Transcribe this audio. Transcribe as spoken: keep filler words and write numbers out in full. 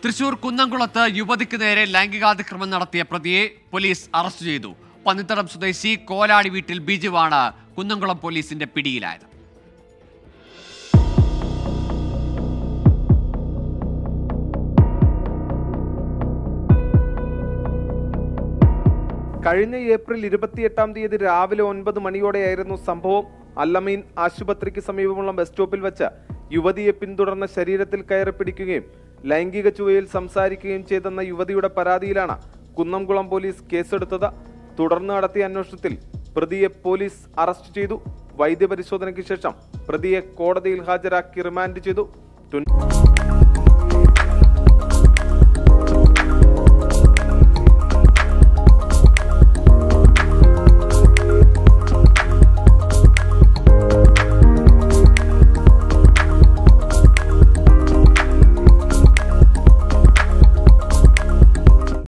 തൃശൂർ കുന്നംകുളത്ത് യുവതിക്ക് നേരെ ലൈംഗികാതിക്രമം നടത്തിയ പ്രതിയെ പോലീസ് അറസ്റ്റ് ചെയ്തു. പന്നിത്തടം സ്വദേശി കോലാടി വീട്ടിൽ ബിജുവാണ് കുന്നംകുളം പോലീസിന്റെ പിടിയിലായത്. കഴിഞ്ഞ ഏപ്രിൽ ഇരുപത്തിയെട്ടാം തീയതി രാവിലെ ഒൻപത് മണിയോടെയായിരുന്നു സംഭവം. അല്ലമീൻ ആശുപത്രിക്ക് സമീപമുള്ള ബസ് സ്റ്റോപ്പിൽ വെച്ച് യുവതിയെ പിന്തുടർന്ന ശരീരത്തിൽ കയറി പിടിക്കുകയും ലൈംഗിക ചുവയിൽ സംസാരിക്കുകയും ചെയ്തെന്ന യുവതിയുടെ പരാതിയിലാണ് കുന്നംകുളം പോലീസ് കേസെടുത്തത്. തുടർന്ന് നടത്തിയ അന്വേഷണത്തിൽ പ്രതിയെ പോലീസ് അറസ്റ്റ് ചെയ്തു. വൈദ്യപരിശോധനയ്ക്ക് ശേഷം പ്രതിയെ കോടതിയിൽ ഹാജരാക്കി റിമാൻഡ് ചെയ്തു.